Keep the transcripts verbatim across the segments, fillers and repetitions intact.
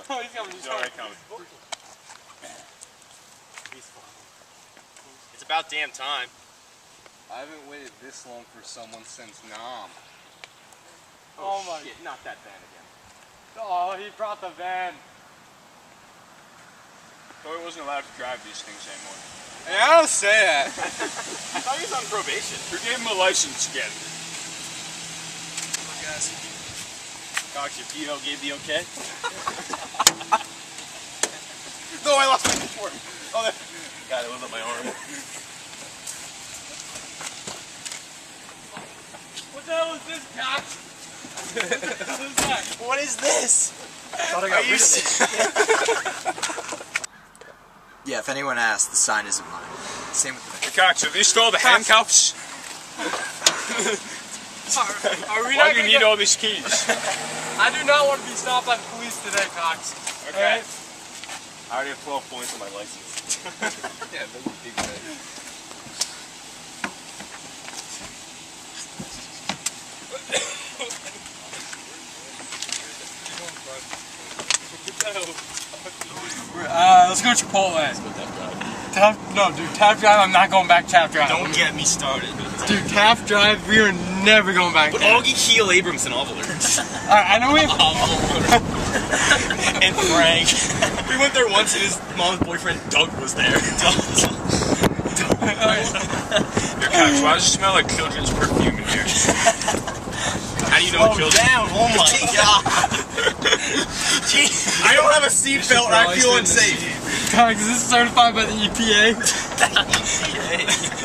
Oh, he's coming, he's He's already coming. It's about damn time. I haven't waited this long for someone since Nam. Oh, oh my shit, not that van again. Oh, he brought the van. Tori wasn't allowed to drive these things anymore. Hey, I don't say that. I thought he was on probation. Who gave him a license again? Come on, guys. Cox, your P O gave the okay? No, I lost my support. Oh, there. God, it was on my arm. What the hell is this, Cox? What the hell is that? What is this? I thought I got rid of it. Yeah, if anyone asks, the sign isn't mine. Same with the... Hey, Cox, are these still the handcuffs? Are, are we Why not do you need go? all these keys? I do not want to be stopped by police today, Cox. Okay. Right? I already have twelve points on my license. Yeah, that's a big thing. Uh, let's go Chipotle. Tap, no, dude, Tap Drive, I'm not going back Tap Drive. Don't get me started. Dude, Tap Drive, we are never going back Put there. Augie Keel Abramson all over. Alright, I know we have... And Frank. We went there once and his mom's boyfriend Doug was there. Your Cox, why does it smell like children's perfume in here? How do you know Oh, children? damn, oh my God. I don't have a seatbelt and I feel unsafe. Cox, is this certified by the E P A? E P A.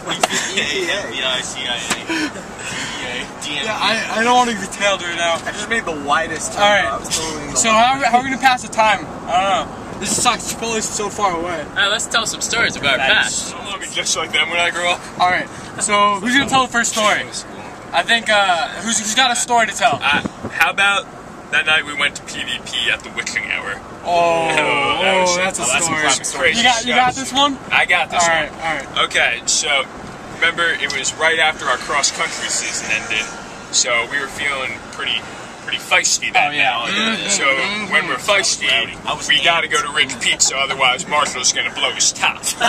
B I C I A. Yeah, I, I don't want to be tailed right now. I just made the widest turn. Alright, I was totally in the so how, how are we going to pass the time? I don't know. This sucks, Chipotle's so far away. Alright, let's tell some stories about our past. I want to be just like them when I grow up. Alright, so who's going to tell the first story? I think, uh, who's, who's got a story to tell? Uh, how about that night we went to P V P at the witching hour? Oh, oh, that was- that's a oh, that's some story. some crazy You got, you got this one? I got this Alright, one. alright. Okay, so remember it was right after our cross country season ended, so we were feeling pretty pretty feisty that Oh, yeah. night. Mm-hmm. So when we're feisty, we gotta go to Ridge Pizza, otherwise Marshall's gonna blow his top. So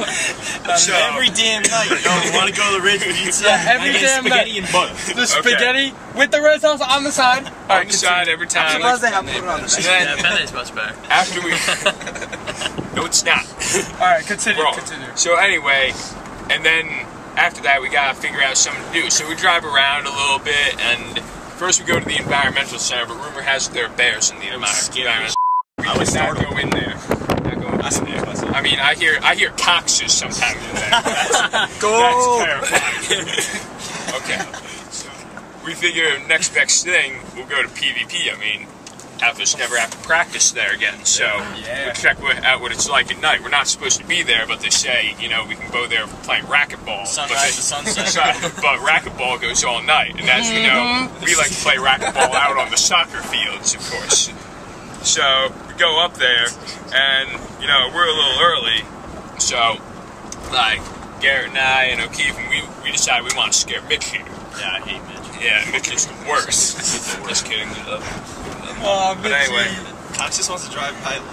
Every damn night, you know, we want to go to the Ridge Pizza. Yeah, every I get damn spaghetti night. and butter. The spaghetti with the red sauce on the side. on the side every I'm time. surprised they haven't put it on the So menu. Yeah, then Penne is much better. after we, no, it's not. Alright, continue, Wrong. continue. So anyway, and then after that we gotta figure out something to do. So we drive around a little bit, and first we go to the environmental center, but rumor has it there are bears in the environmental. We I was would not startled. go in there. Not go in there. I mean, I hear I hear coxes sometimes in there. That's, Go! that's terrifying. Okay. So we figure next best thing we'll go to P V P. I mean, half of us never have to practice there again, so Yeah. we'll check what, out what it's like at night. We're not supposed to be there, but they say, you know, we can go there playing racquetball. Sunrise to sunset. But, but racquetball goes all night, and as you know, we like to play racquetball out on the soccer fields, of course. So we go up there, and, you know, we're a little early, so, like, Garrett and I and O'Keefe, and we, we decided we want to scare Mitch here. Yeah, I hate Mitch. Yeah, Mitch is the worst. Just kidding. We love him. Oh, But anyway. Cox just wants to drive pilot.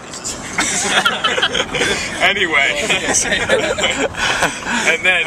Anyway. And then.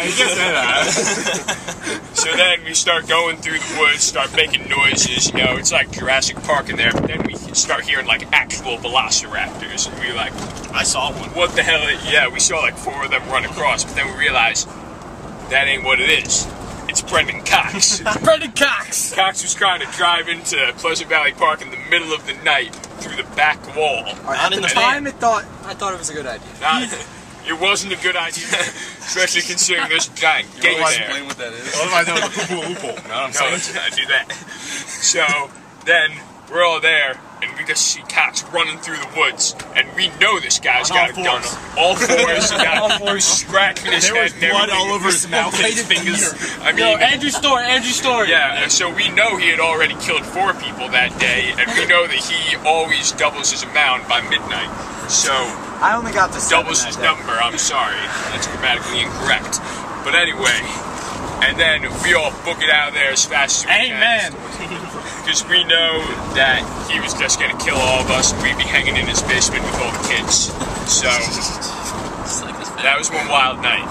So then we start going through the woods, start making noises, you know, it's like Jurassic Park in there, but then we start hearing like actual velociraptors, and we were like, I saw one. what the hell? Yeah, we saw like four of them run across, but then we realized that ain't what it is. It's Brendan Cox. Brendan Cox! Cox was trying to drive into Pleasant Valley Park in the middle of the night through the back wall. Alright, Not at in the the time, it thought I thought it was a good idea. Not, it wasn't a good idea, especially considering there's a giant gate Otherwise, there. explain what that is. Otherwise, that was a loophole. loophole. No, I'm sorry. I do that. So then we're all there, and we just see Cox running through the woods, and we know this guy's On got a all gun. fours. All fours. He got All fours. scratching his There head was and blood everything. all over his mouth and his fingers. I Yo, mean, Andrew Story, Andrew Story. yeah. So we know he had already killed four people that day, and we know that he always doubles his amount by midnight. So. I only got to seven doubles that his day. number, I'm sorry. That's grammatically incorrect. But anyway, and then we all book it out of there as fast as we Amen. can. because we know that he was just gonna kill all of us, and we'd be hanging in his basement with all the kids. So that was one wild night.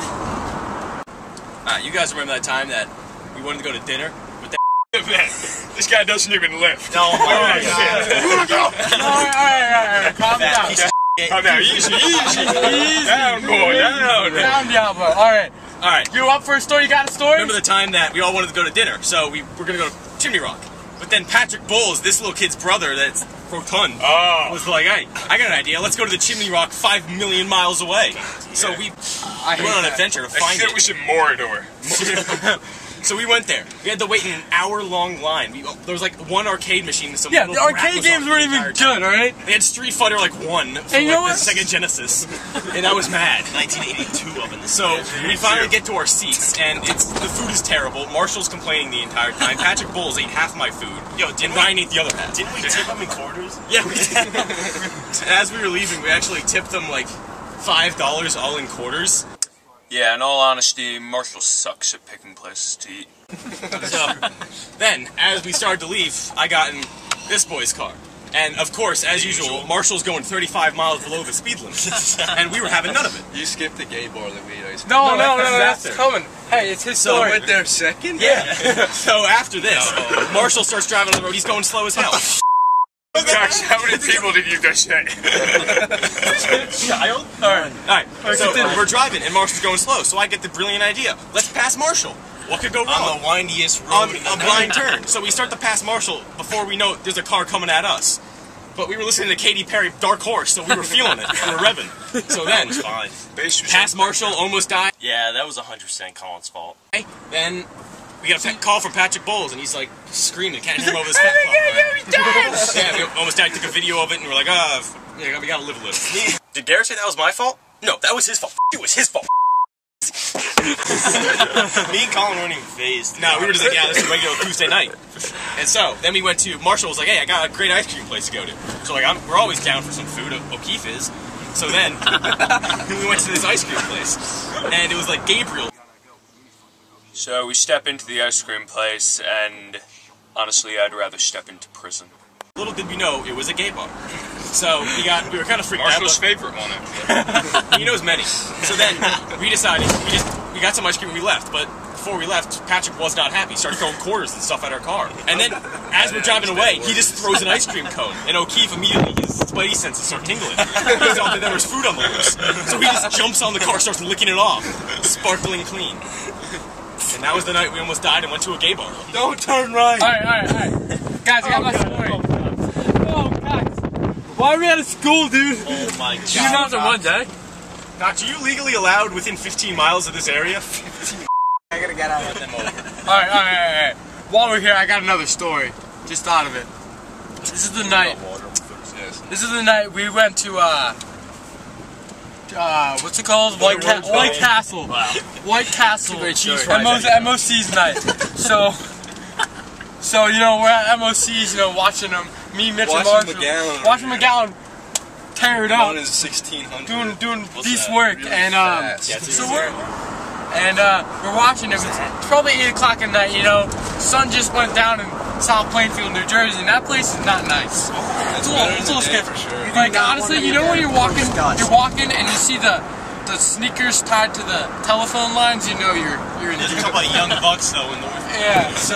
Uh, you guys remember that time that we wanted to go to dinner with that? This guy doesn't even lift. No, my Alright, God. Alright, alright, alright, calm down. Calm down, easy, easy. Easy. Down, boy, down. Down, Diablo. Alright. Alright. You up for a story? You got a story? Remember the time that we all wanted to go to dinner, so we were going to go to Chimney Rock. But then Patrick Bowles, this little kid's brother that's rotund, Oh. was like, hey, I got an idea. Let's go to the Chimney Rock five million miles away. So we, I we went on an that. adventure to That find shit it. was in Mordor. So we went there. We had to wait in an hour-long line. We, there was like one arcade machine. And some Yeah, little the crap arcade was games off weren't the even entire time. good, alright? They had Street Fighter like one for And you know like, what? the Sega Genesis, and I was mad. nineteen eighty-two of them. So we finally get to our seats, and it's the food is terrible. Marshall's complaining the entire time. Patrick Bowles ate half my food. Yo, And didn't Ryan we, ate the other half. didn't we tip them in quarters? Yeah, we did. As we were leaving, we actually tipped them like five dollars all in quarters. Yeah, in all honesty, Marshall sucks at picking places to eat. So then, as we started to leave, I got in this boy's car. And of course, as usual, Marshall's going thirty-five miles below the speed limit. And we were having none of it. You skipped the gay bar that we ate ice cream. No, No, no, no, that's that's after. coming. Hey, it's his So story. went there second? Yeah. So after this, Marshall starts driving on the road. He's going slow as hell. Jax, how many people did you just say? Child? Alright. Alright. So we're driving and Marshall's going slow. So I get the brilliant idea. Let's pass Marshall. What could go wrong? On the windiest road On in a the blind turn. So we start to pass Marshall before we know there's a car coming at us. But we were listening to Katy Perry, Dark Horse, so we were feeling it. We were revving. So then, fine. pass Marshall, almost died. Yeah, that was one hundred percent Colin's fault. Then we got a call from Patrick Bowles, and he's like screaming, can't hear him over his fat phone. Yeah, we almost died. Took a video of it, and we're like, ah, oh, yeah, we gotta live a little. Did Garrett say that was my fault? No, that was his fault. It was his fault. Me and Colin weren't even phased. No, we were just like, yeah, this is a regular Tuesday night. And so, then we went to, Marshall was like, hey, I got a great ice cream place to go to. So like, I'm, we're always down for some food, O'Keefe is. So then, we went to this ice cream place, and it was like Gabriel. So we step into the ice cream place, and honestly, I'd rather step into prison. Little did we know, it was a gay bar. So we got, we were kind of freaked Marshall's out. favorite one, actually. He knows many. So then, we decided, we just, we got some ice cream and we left, but before we left, Patrick was not happy. He started throwing quarters and stuff at our car. And then, as we're driving away, he just throws an ice cream cone. And O'Keefe immediately, his spidey senses start tingling. He thought that there was food on the loose. So he just jumps on the car, starts licking it off. Sparkling clean. And that was the night we almost died and went to a gay bar. Don't turn right. Alright, alright, alright. Guys, I got my story. Oh, guys. Why are we out of school, dude? Oh my god. Two months in one day? Doc, are you legally allowed within fifteen miles of this area? I gotta get out of them over. Alright, alright, alright. While we're here, I got another story. Just thought of it. This is the night. This is the night we went to, uh... Uh, what's it called? White, Ca White Castle. Wow. White Castle. cheese M O C's night. So, so you know, we're at M O C's, you know, watching them. Me, Mitch, and Watching Marshall. McGowan. Watching McGowan tear it One up. is sixteen hundred. Doing, doing What's beast that? work. Really and, um, fast. Yeah, it's so we're, and, uh, we're watching it. It's probably eight o'clock at night, you know. Sun just went down in South Plainfield, New Jersey, and that place is not nice. It's a little, it's a little day scary. for sure. Like, honestly, you know when you're walking, you're walking and you see the the sneakers tied to the telephone lines, you know you're you're in There's a couple of young bucks though in the yeah, so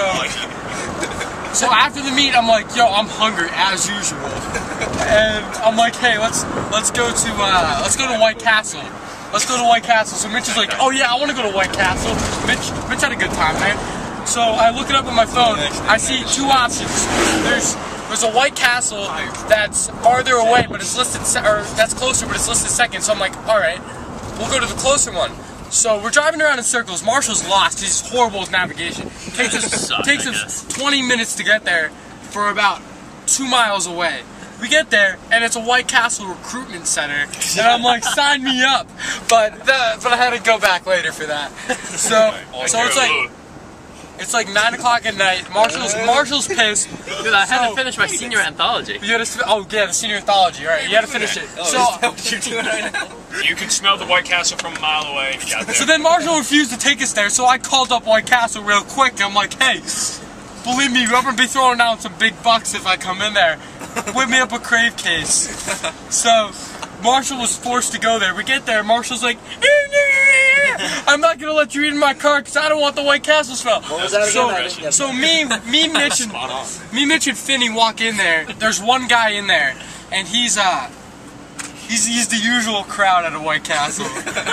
so after the meet I'm like, yo, I'm hungry as usual. And I'm like, hey, let's let's go to uh let's go to White Castle. Let's go to White Castle. So Mitch is like, oh yeah, I wanna go to White Castle. Mitch Mitch had a good time, man. So I look it up on my phone, I see two options. There's There's a White Castle that's farther away, but it's listed, se or that's closer, but it's listed second. So I'm like, all right, we'll go to the closer one. So we're driving around in circles. Marshall's lost. He's horrible with navigation. Takes us Suck, takes I us guess. twenty minutes to get there for about two miles away. We get there, and it's a White Castle recruitment center, and I'm like, sign me up. But the, but I had to go back later for that. So so it's like. It's like nine o'clock at night. Marshall's Marshall's pissed. Dude, I had So- to finish my senior anthology. You had to. Oh yeah, the senior anthology. Right, you had to finish it. So You're doing right now. You can smell the White Castle from a mile away. You got there. so then Marshall refused to take us there. So I called up White Castle real quick. I'm like, hey, believe me, I'm gonna be throwing down some big bucks if I come in there. Whip me up a crave case. So Marshall was forced to go there. We get there, Marshall's like, I'm not gonna let you eat in my car because I don't want the White Castle smell. What was that So, again? so me, me, Mitch, and me, Mitch, and Finney walk in there. There's one guy in there, and he's uh, he's he's the usual crowd at a White Castle.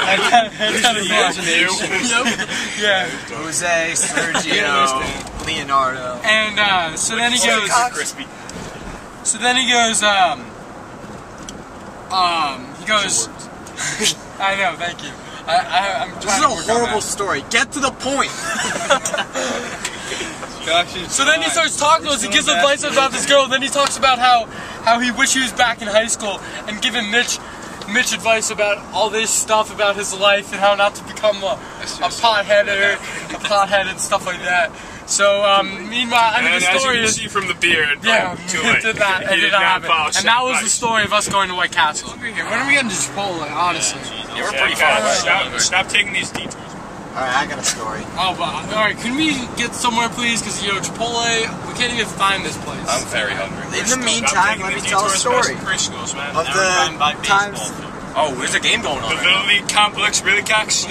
Yeah. Jose, Sergio, Leonardo. And uh, so then he goes. Crispy. So then he goes. Um. Um. He goes. I know. Thank you. I, I, I'm This trying is to a work on horrible that. story. Get to the point. So then he starts talking to us. He gives advice about this girl. Then he talks about how how he wished he was back in high school and giving Mitch Mitch advice about all this stuff about his life and how not to become a, a potheader, a pothead and stuff like that. So um, meanwhile, I mean And the as you story can is see from the beard, yeah, too it late. did not, it He did did not not happen. follow And that was the advice. story of us going to White Castle. When are we getting to Chipotle? Honestly. Yeah, we're Yeah, pretty far away. stop, stop taking these detours. Alright, I got a story. Oh, but all right. Can we get somewhere, please? Because you know Chipotle, we can't even find this place. I'm very hungry. In the Stop meantime, taking let me the tell a detours story past preschools, man. of the times. Oh, there's a game going on The right now. Little League complex really cocks.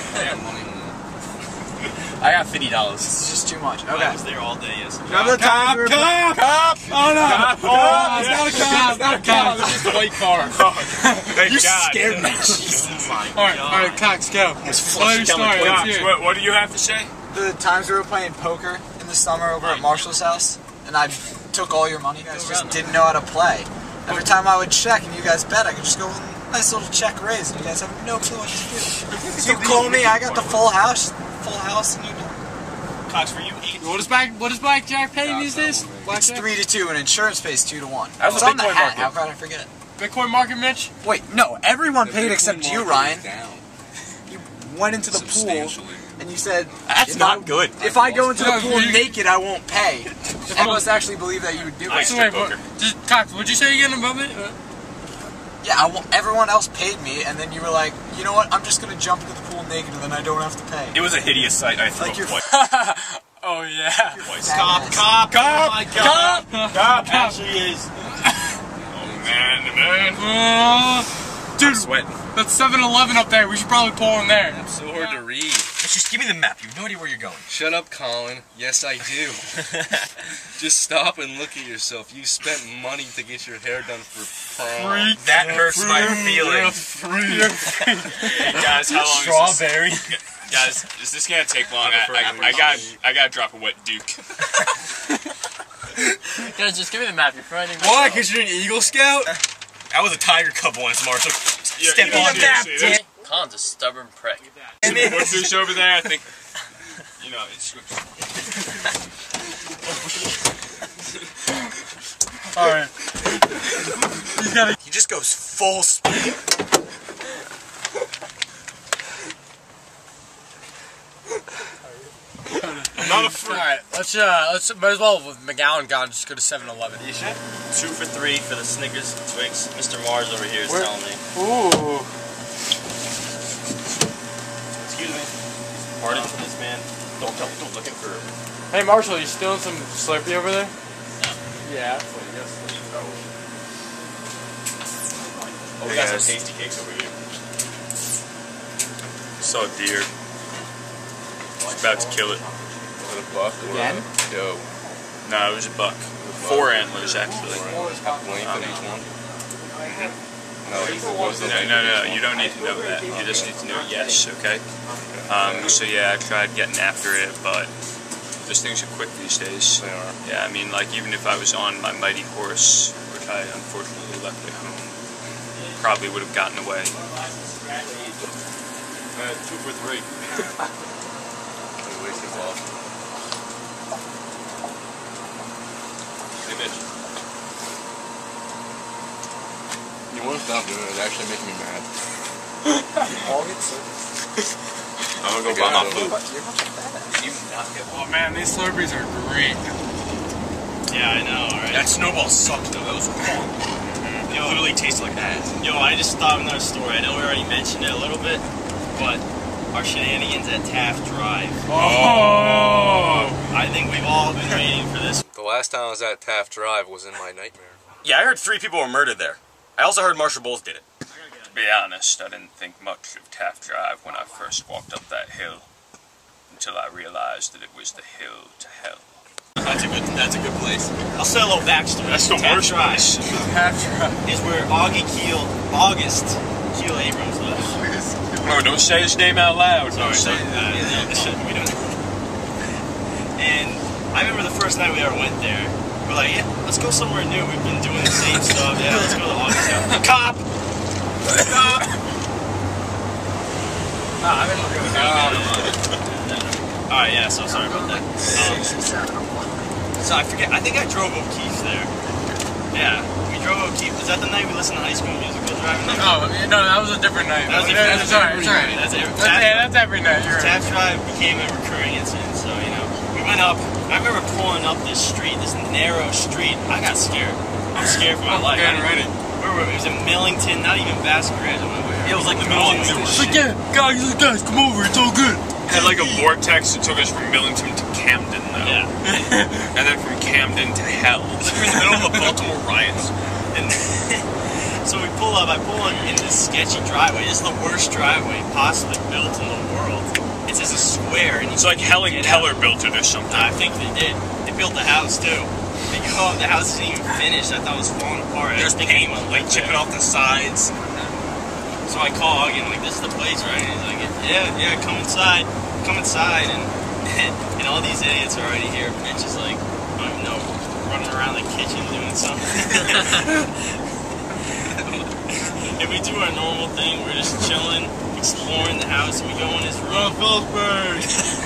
I got fifty dollars. This is just too much. I Okay. was there all day yesterday. Remember the times we were Cop! Cop! Oh no! Cop! Oh, it's not a cop! It's not a cop! It's just a white car. Thank You God. scared me. All right, all right, Cox, go. Tell your flushing down story. the Let's Cox, hear it. what, what do you have to say? The times we were playing poker in the summer over at Marshall's house, and I took all your money. You guys just didn't know how to play. Every time I would check and you guys bet, I could just go nice little check raise, and you guys have no clue what to do. You call me, I got the full house, full house, and you. Cox, for you eight. What is black? What is blackjack paying these days? It's Blackjack? three to two, and insurance pays two to one. That was It's a on the Bitcoin hat. market. How could I forget? Bitcoin market, Mitch. Wait, no, everyone paid except you, Ryan. Down. You went into the pool Substantially. and you said, That's if not I, good. If I go into the No, pool you- naked, I won't pay. I must actually believe that you would do I it. So strip wait, what, poker. just, Cox, what'd you say again about it? Uh, Yeah, I won't, everyone else paid me, and then you were like, you know what? I'm just gonna jump into the pool naked, and then I don't have to pay. It was a hideous sight. I threw Like up you're twice. oh yeah. twice. Cop, Cop, Cop! oh my God. Cop! Cop actually is. Man, man. Uh, dude, Sweating. that's seven eleven up there. We should probably pull in there. So hard to read. Just give me the map. You have no idea where you're going. Shut up, Colin. Yes, I do. Just stop and look at yourself. You spent money to get your hair done for prom. Freak. That hurts my feelings. Hey guys, how long is Strawberry. this? Guys, is this gonna take long? I, I, I got, I got to drop a wet Duke. Guys, just give me the map. You're frightening me. Why? Because you're an Eagle Scout? I was a Tiger Cub once, Marshall. Yeah, Step yeah, on yeah, that. see, there's- Colin's a stubborn prick. What's this over there? I think, you know, it's. All right. You gotta. He just goes full speed. I'm not a All freak. right. Let's uh. Let's might as well with McGowan gone. Just go to seven eleven. Two for three for the Snickers and Twix. Mister Mars over here is Where- telling me. Ooh. Excuse me. Pardon for this man. Don't, don't, don't look at her. Hey Marshall, you stealing some Slurpee over there? Yeah. Oh, we got some tasty cakes over here. Saw a deer. Was about to kill it. Was it a buck? or Again? a doe? No, it was a buck. Four antlers actually. Half length of each one? No, it was the No, no, no, you don't need to know that. You just need to know yes, okay? Um, so yeah, I tried getting after it, but those things are quick these days. They are. Yeah, I mean, like, even if I was on my mighty horse, which I unfortunately left at home, probably would have gotten away. Uh, two for three. Wasted ball. Hey, Mitch. You want to stop doing it? It's actually making me mad. I'm gonna go buy my food. Oh man, these Slurpees are great. Yeah, I know, right? That snowball sucked, though. That was wrong. Yo, Literally tasted like ass. yo, I just thought of another story. I know we already mentioned it a little bit, but our shenanigans at Taft Drive. Oh! I think we've all been waiting for this. The last time I was at Taft Drive was in my nightmare. Yeah, I heard three people were murdered there. I also heard Marshall Bowles did it. To be honest, I didn't think much of Taft Drive when I first walked up that hill, until I realized that it was the hill to hell. That's a good. That's a good place. I'll say a little backstory. That's the Taft worst Drive place. Taft Drive. is where Augie Keel, August Keel Abrams lives. Oh, don't say his name out loud. Sorry, Don't say sorry. that. Yeah, no, shit, we don't. And I remember the first night we ever went there. We're like, yeah, let's go somewhere new. We've been doing the same stuff. Yeah, let's go to August house. Cop. Cop. Ah, I've been looking All right, yeah. So sorry about that. Um, so I forget. I think I drove O'Keefe there. Yeah, we drove O'Keefe. Was that the night we listened to High School Musical driving there? Oh, no, that was a different night. That was a Yeah, different that's alright, night. that's alright. That's every- That's, yeah, that's every night, you're right. Taft Drive became a recurring incident, so, you know, we went up. I remember pulling up this street, this narrow street. I got scared. I'm scared for my life. Getting I ready. Where were we? It was in Millington, not even Baskin Ridge. It was like the middle of It's nowhere. like, yeah, guys, guys, come over, it's all good. It had like a vortex that took us from Millington to Camden, though. Yeah. And then from Camden to hell. We're in the middle of the Baltimore riots. And so we pull up, I pull in, in this sketchy driveway. This is the worst driveway possibly built in the world. It's just a square. And It's like Helen Keller built it or something. I think they did. They built the house too. They go up, the house isn't even finished. I thought it was falling apart. There's I think paint, anyone like lived chipping there. off the sides. So I call Augie and I'm like, this is the place, right? And he's like, yeah, yeah, come inside. Come inside. And and all these idiots are already here. Mitch is like, I don't even know, running around the kitchen doing something. And we do our normal thing. We're just chilling, exploring the house, and we go in his room. Phillipsburg!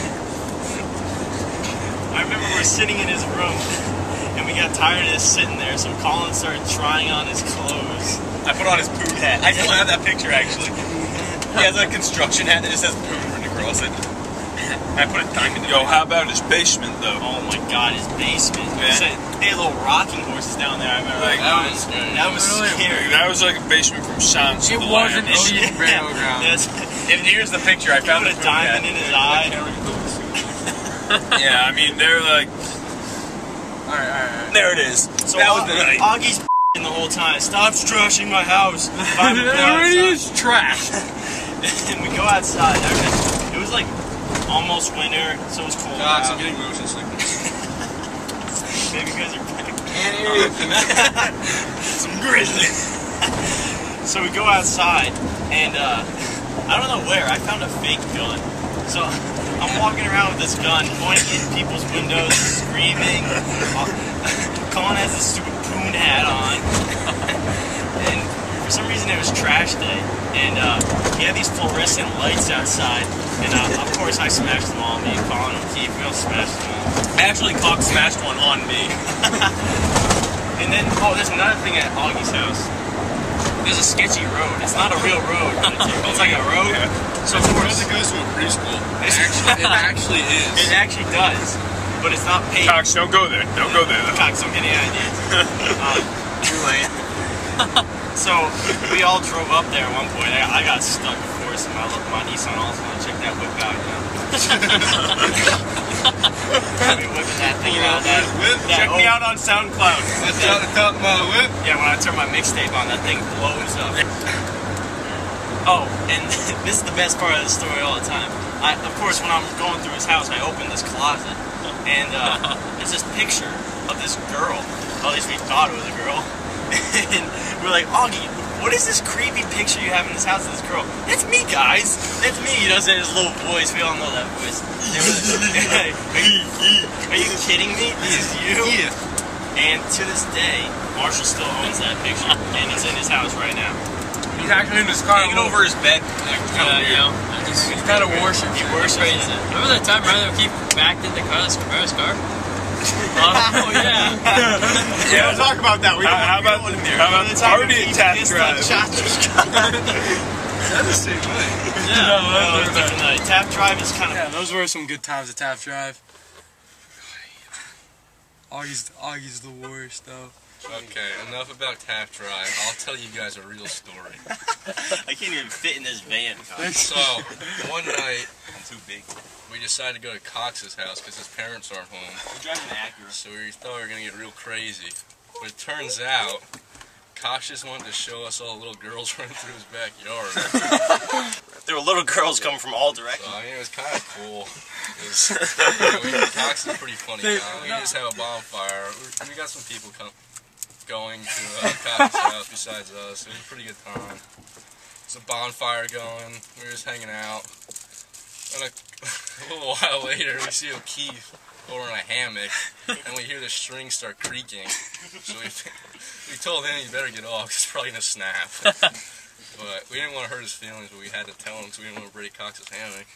I remember we're sitting in his room, and we got tired of just sitting there, so Colin started trying on his clothes. I put on his poon hat. I still have that picture, actually. He has a construction hat that just says poon written across it. I put a diamond in Yo, it. how about his basement, though? Oh my god, his basement. Yeah. He said, they had little rocking horses down there, I remember. Like, that was, that was Really? scary. That was like a basement from Silence It of the wasn't Lambs. Ocean Battleground. Yes. And here's the picture. I He found put the a poon diamond hat. in his eye. Yeah, I mean, they're like... Alright, alright, alright. There it is. So that was Au- the night. Augie's the whole time. Stop trashing my house. Find It me already outside. is trash. And we go outside. It was like almost winter, so it was cold. Gosh, out. I'm getting motion sickness. Maybe because you're back. Can't hear you. Some grizzly. So we go outside, and uh, I don't know where. I found a fake gun. So I'm walking around with this gun, pointing in people's windows, screaming. Colin has this stupid poon hat on. And for some reason it was trash day. And uh, he had these fluorescent lights outside. And uh, of course I smashed them all. Me and Colin and Keith, we all smashed them all. Actually, Cock smashed one on me. And then, oh, there's another thing at Augie's house. There's a sketchy road. It's not a real road, but it's, it's like a road. Yeah. So of course, It goes to a preschool. It It's- actually, it actually is. it actually does, but it's not paved. Cox, don't go there. Don't go there. Cox, don't get any ideas. um, Too late. so we all drove up there at one point. I, I got stuck, of course, and my, my Nissan also wanted to check that whip out, you know. I'll be whipping that thing out. That, that Check me old- out on SoundCloud. That's out the top of my whip. Yeah, when I turn my mixtape on, that thing blows up. Oh, and this is the best part of the story all the time. I, of course, when I'm going through his house, I open this closet, and uh, there's this picture of this girl. Well, at least we thought it was a girl. And we're like, Augie, what is this creepy picture you have in this house of this girl? That's me, guys. That's me. He does it in his little voice. We all know that voice. are, you, are you kidding me? This is you? And to this day, Marshall still owns that picture, and it's in his house right now. He's actually in his car. Hanging over his bed. Like, kind of Uh, you know, I just He's kind of worship. He worships crazy. it. Remember that time Ryan keep backed in the car, the Camaro car? Oh yeah. Yeah, we'll talk about that. We How, how about, in there. how about the party at Taft Drive? That's the same way. Yeah. No, no, it's a different night. Taft Drive is kind of. Yeah, those were some good times at Taft Drive. Augie's, Augie's the worst, though. Okay, enough about Tap Drive. I'll tell you guys a real story. I can't even fit in this van. So, one night, I'm too big. we decided to go to Cox's house because his parents aren't home. I'm driving an Acura. So we thought we were going to get real crazy. But it turns out, Cox just wanted to show us all the little girls running through his backyard. There were little girls coming from all directions. So, I mean, it was kind of cool. It was, you know, Cox is a pretty funny guy. We just have a bonfire. We got some people come. going to uh, Cox's house besides us. It was a pretty good time. There's a bonfire going. We were just hanging out. And a, a little while later, we see O'Keefe over in a hammock, and we hear the strings start creaking. So we we told him he better get off, because it's probably going to snap. But we didn't want to hurt his feelings, but we had to tell him because we didn't want to break Cox's hammock.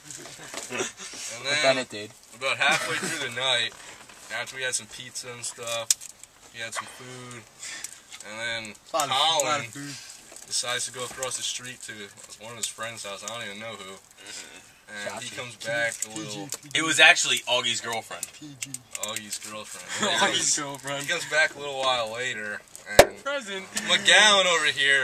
And then, did. about halfway through the night, after we had some pizza and stuff, we had some food, and then Colin decides to go across the street to one of his friend's house. I don't even know who. And he comes back a little. It was actually Augie's girlfriend. Augie's girlfriend. Augie's girlfriend. He comes back a little while later, and Present. McGowan over here.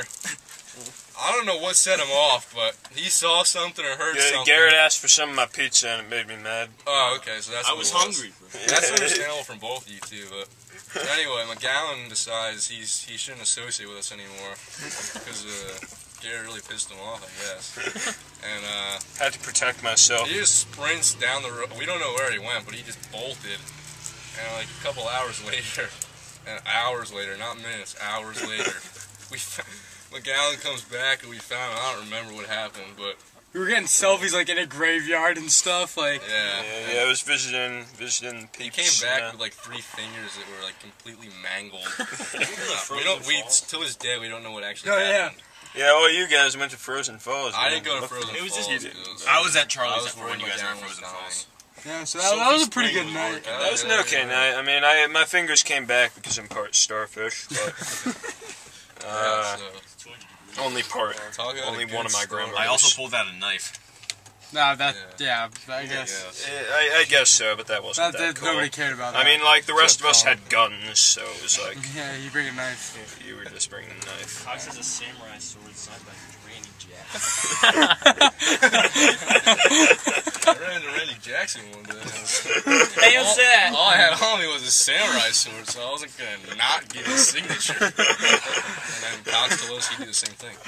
I don't know what set him off, but he saw something or heard Yeah, something. Garrett asked for some of my pizza and it made me mad. Oh, okay, so that's I what was it was. hungry. That's understandable from both of you two, but so anyway, McGowan decides he's he shouldn't associate with us anymore because uh, Garrett really pissed him off, I guess. And uh, Had to protect myself. he just sprints down the road. We don't know where he went, but he just bolted. And like a couple hours later, and hours later, not minutes, hours later, we McGowan comes back and we found him. I don't remember what happened, but We were getting selfies like in a graveyard and stuff. Like yeah, Yeah, yeah, I was visiting, visiting he peeps. came back yeah. with like three fingers that were like completely mangled. we don't. We till this day we don't know what actually Oh, yeah. happened. Yeah, well, you guys went to Frozen Falls. I man. didn't go to Frozen It was Falls. just- it was- I was at I Charlie's was at when you guys were at McGowan was Frozen dying. Falls. yeah, so that, that was a pretty good night. That was an okay night. I mean, I my fingers came back because I'm part starfish, but Yeah, uh, so, only part. talk about only a good one of my story. grandmothers. I also pulled out a knife. Nah, that yeah, I guess Yes. Yeah, I, I guess so, but that wasn't that, that, that cool. nobody cared about that. I mean, like the rest of us Good had guns, so it was like yeah, you bring a knife. you were just bringing a knife. Cox has a samurai sword signed by Granny Jack. I ran into Randy Jackson one day. Hey, what's that? All I had on me was a samurai sword, so I wasn't gonna not give his signature. And then Cox told us he'd do the same thing.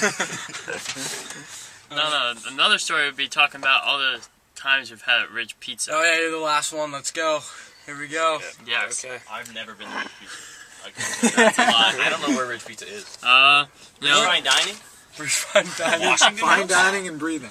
No, no. Another story would be talking about all the times we've had at Ridge Pizza. Oh yeah, you're the last one. Let's go. Here we go. Yes. Okay. I've never been to Ridge Pizza. I can't say that's a lie. I don't know where Ridge Pizza is. Uh, you Ridge know, Fine Dining? We're fine dining. Washington Fine House? dining and breathing.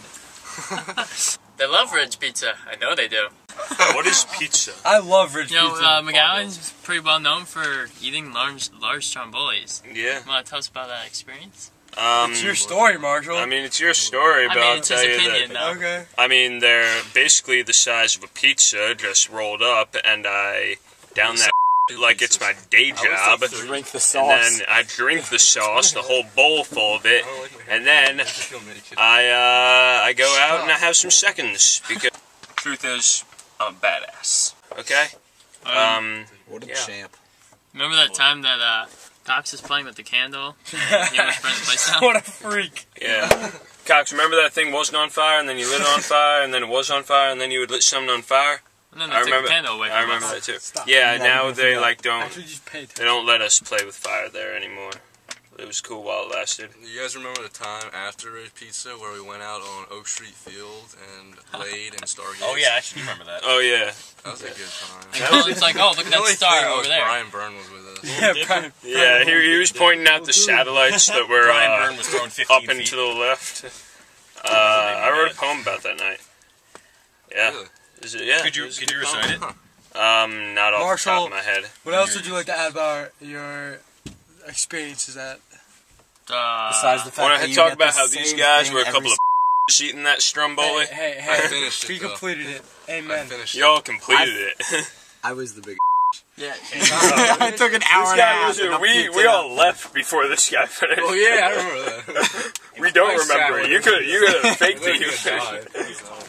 they love Ridge Pizza. I know they do. What is pizza? I love Ridge You know, Pizza. uh, McGowan's pretty well known for eating large, large strombolis. Yeah. Want to tell us about that experience? Um, It's your story, Marshall. I mean, it's your story, but I mean, I'll it's tell his you opinion, that. though. okay. I mean, they're basically the size of a pizza, just rolled up, and I down that like it's my day job. Drink the And sauce. then I drink the sauce, the whole bowl full of it, I don't like my and then I feel medicated. I uh, I go out and I have some seconds because truth is I'm a badass. Okay. Um. What a yeah. champ. Remember that time that uh, Cox was playing with the candle? He almost burned the place down? What a freak. Yeah. Cox, remember that thing wasn't on fire, and then you lit it on fire, and then it was on fire, and then you would lit something on fire. And then they I took remember. the candle away from I remember us. that too. Stop. Yeah. Yeah, Now you they forgot. like don't. Actually, just pay They attention. don't let us play with fire there anymore. It was cool while it lasted. You guys remember the time after Ridge Pizza where we went out on Oak Street Field and played and stargazed? Oh yeah, I actually remember that. Oh yeah. That was a good time. And Colin's like, oh, look at The that only star thing over was there. Brian Byrne was with us. Yeah, Brian. Yeah. He, he was pointing out the satellites that were Brian uh, Byrne was throwing fifteen up and feet. to the left. Uh, I wrote a poem about that night. Yeah. Really? Is it? Yeah. Could you it was a could you good recite it? poem. Um, not off the Marshall, top of my head. What else would you like to add about your experiences at? Uh, Besides the fact Want that to you talk get about the how these same guys thing were a every couple of eating that stromboli? Hey, hey, I hey. finished We it, though. completed it. I Amen. finished it. Y'all completed it. I was the big. yeah. I took an hour This and a guy half. was and here. I'm We kicked we out. all left before this guy finished. Oh yeah, I remember that. We don't I sat remember. with You him. could you could have faked I it. You could've finished. died.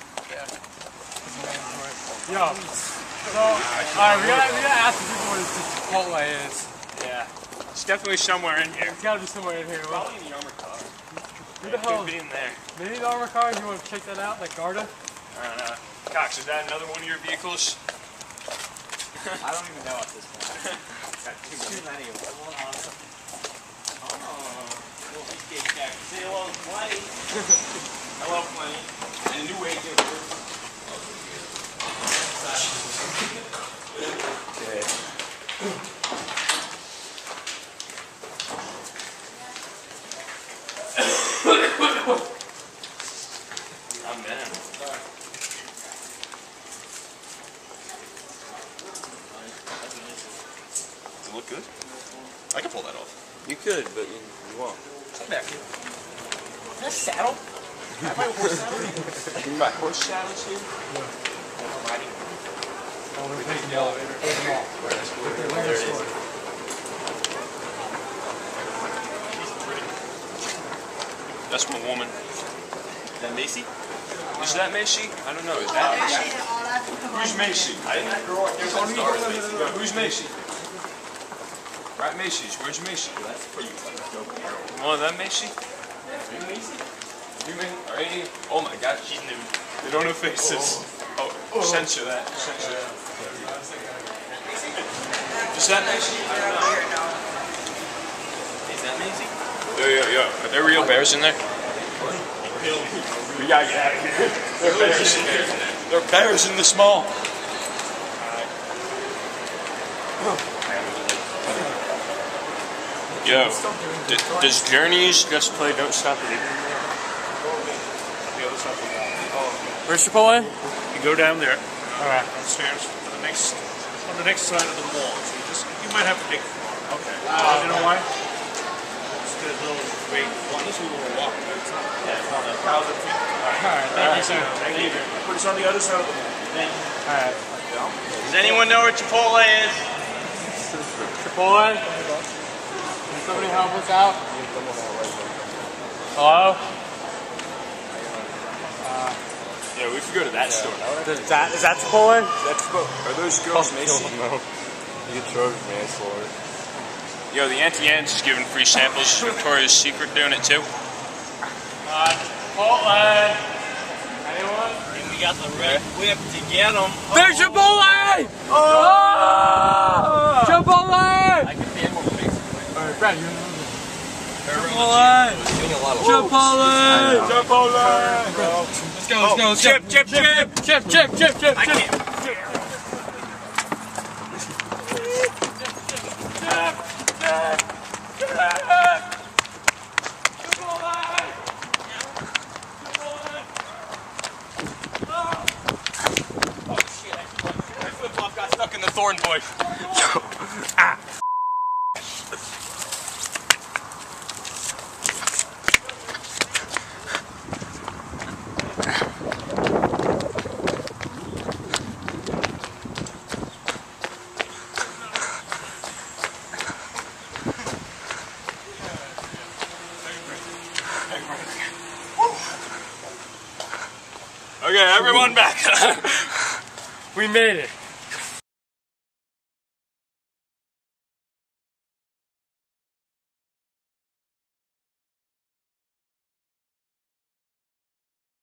Yo. So, alright, we gotta, we gotta ask the people what this Chipotle is. Yeah. It's definitely somewhere in here. It's gotta be somewhere in here. Well, Probably in the armored car. who the hell? Could be in there. Maybe the armor car. You want to check that out? That Garda? I don't know. Cox, is that another one of your vehicles? I don't even know at this point. Got too, too many of them. Little beefcake jacket. Say hello to Plenty. Hello, Plenty. And a new way to I'm man. Does it look good? I can pull that off. You could, but you, you won't. Come back here. Is that a saddle? Have my horse saddle? My horse saddles here? Oh, we're taking the elevator. Take them off. There it is. That's my woman. Is that Macy? Is that Macy? I don't know. Is that Macy? Who's Macy? I didn't grow up. There's only one. Who's Macy? Right, Macy's. Where's Macy? That's for you. Oh, that Macy? You Macy? You mean? Are any? Oh my God, she's new. They don't have faces. Oh, censor that. Censor that. Is that Macy? I don't know. Is that Macy? Yeah, yeah, yeah. Are there real bears in there? We gotta get out of here. There are bears in there. There are bears in this mall. Yo, d does Journeys just play Don't Stop Believing? Where's Chipotle? You go down there, Alright. downstairs, on the next, on the next side of the wall. So you just, you might have to dig far. Okay. Uh, you know why? It's the little great one. This is a little walk. It's not, yeah, it's not a thousand feet. Alright, thank you, sir. Thank you. But it's on the other side of the wall. Alright. Does anyone know where Chipotle is? Chipotle? Can somebody help us out? Hello? Yeah, we could go to that store. Is that, is that Chipotle? That's Are those girls Macy? No. You get charged manslaughter. Yo, the Auntie Anne's is giving free samples. Victoria's Secret doing it too. Uh, Chipotle! Anyone? And we got the red whip to get them. There's Chipotle! Oh! Chipotle! I can see more face. Alright, Brad, you're in Chipotle! Chipotle! Chipotle! Let's go, let's go, let's Chip, go. chip, chip! Chip, chip, chip, chip, I chip. can't. Oh shit, my flip-flop got stuck in the thorn bush. Ah. Okay, everyone back. We made it.